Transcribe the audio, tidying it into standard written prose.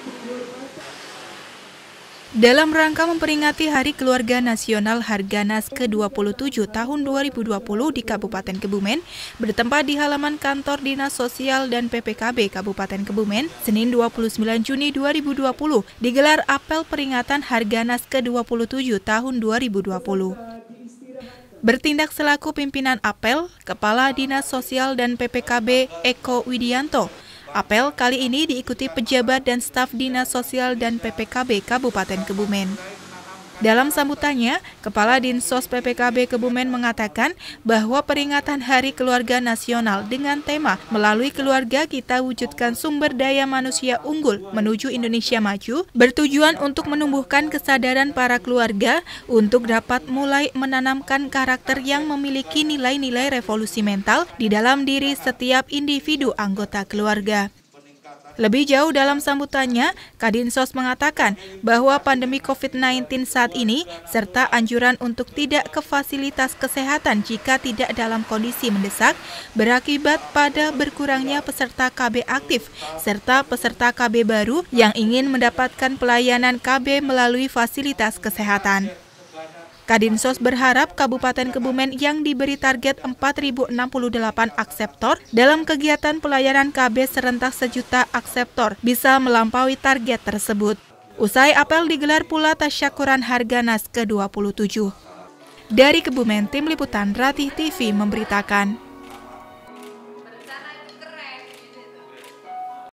Dalam rangka memperingati Hari Keluarga Nasional Harganas ke-27 tahun 2020 di Kabupaten Kebumen, bertempat di halaman kantor Dinas Sosial dan PPKB Kabupaten Kebumen, Senin 29 Juni 2020, digelar apel peringatan Harganas ke-27 tahun 2020. Bertindak selaku pimpinan apel, Kepala Dinas Sosial dan PPKB Eko Widianto. Apel kali ini diikuti pejabat dan staf Dinas Sosial dan PPKB Kabupaten Kebumen. Dalam sambutannya, Kepala Dinsos PPKB Kebumen mengatakan bahwa peringatan Hari Keluarga Nasional dengan tema Melalui Keluarga Kita Wujudkan Sumber Daya Manusia Unggul Menuju Indonesia Maju bertujuan untuk menumbuhkan kesadaran para keluarga untuk dapat mulai menanamkan karakter yang memiliki nilai-nilai revolusi mental di dalam diri setiap individu anggota keluarga. Lebih jauh dalam sambutannya, Kadinsos mengatakan bahwa pandemi COVID-19 saat ini serta anjuran untuk tidak ke fasilitas kesehatan jika tidak dalam kondisi mendesak berakibat pada berkurangnya peserta KB aktif serta peserta KB baru yang ingin mendapatkan pelayanan KB melalui fasilitas kesehatan. Kadinsos berharap Kabupaten Kebumen yang diberi target 4.068 akseptor dalam kegiatan pelayanan KB serentak 1 juta akseptor bisa melampaui target tersebut. Usai apel digelar pula tasyakuran Harganas ke-27. Dari Kebumen, Tim Liputan Ratih TV memberitakan.